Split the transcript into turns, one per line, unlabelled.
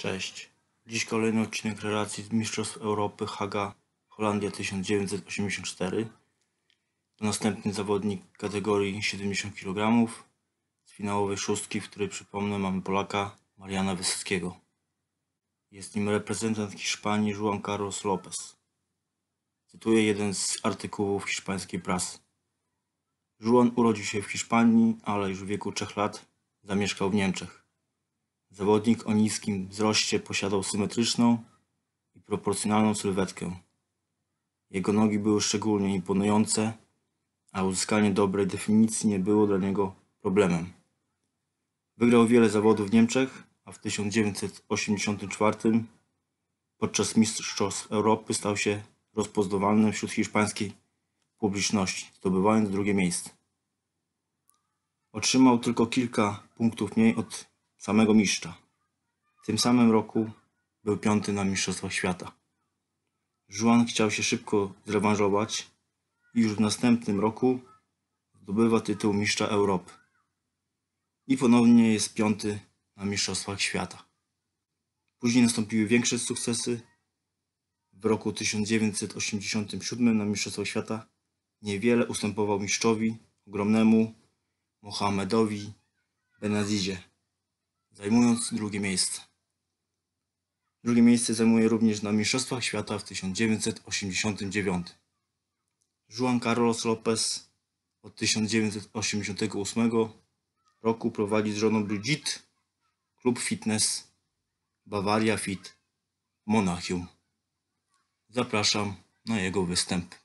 Cześć. Dziś kolejny odcinek relacji z Mistrzostw Europy Haga, Holandia 1984. To następny zawodnik kategorii 70 kg z finałowej szóstki, w której, przypomnę, mamy Polaka Mariana Wysockiego. Jest nim reprezentant Hiszpanii Juan Carlos Lopez. Cytuję jeden z artykułów hiszpańskiej prasy. Juan urodził się w Hiszpanii, ale już w wieku 3 lat zamieszkał w Niemczech. Zawodnik o niskim wzroście posiadał symetryczną i proporcjonalną sylwetkę. Jego nogi były szczególnie imponujące, a uzyskanie dobrej definicji nie było dla niego problemem. Wygrał wiele zawodów w Niemczech, a w 1984 podczas Mistrzostw Europy stał się rozpoznawalny wśród hiszpańskiej publiczności, zdobywając drugie miejsce. Otrzymał tylko kilka punktów mniej od samego mistrza. W tym samym roku był 5. na Mistrzostwach Świata. Juan chciał się szybko zrewanżować i już w następnym roku zdobywa tytuł mistrza Europy. I ponownie jest 5. na Mistrzostwach Świata. Później nastąpiły większe sukcesy. W roku 1987 na Mistrzostwach Świata niewiele ustępował mistrzowi ogromnemu Mohamedowi Benazizie, zajmując drugie miejsce. Drugie miejsce zajmuje również na Mistrzostwach Świata w 1989. Juan Carlos Lopez od 1988 roku prowadzi z żoną Brigitte klub fitness Bavaria Fit w Monachium. Zapraszam na jego występ.